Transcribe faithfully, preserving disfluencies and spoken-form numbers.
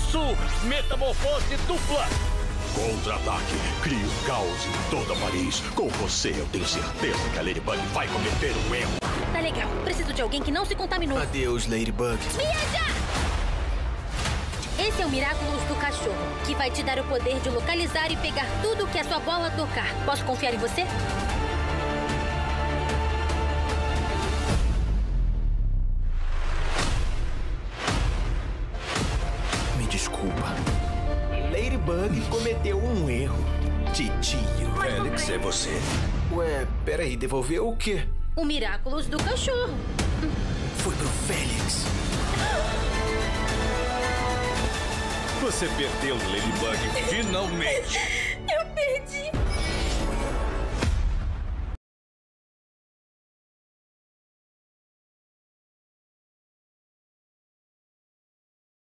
isso! Metamorfose dupla! Contra-ataque. Crie um caos em toda Paris. Com você, eu tenho certeza que a Ladybug vai cometer um erro. Tá legal. Preciso de alguém que não se contaminou. Adeus, Ladybug. Viaja! Esse é o Miraculous do cachorro, que vai te dar o poder de localizar e pegar tudo que a sua bola tocar. Posso confiar em você? Me desculpa. Ladybug cometeu um erro. Titio. Félix, é você. Ué, peraí, devolveu o quê? O Miraculous do cachorro. Foi pro Félix. Você perdeu, Ladybug, finalmente!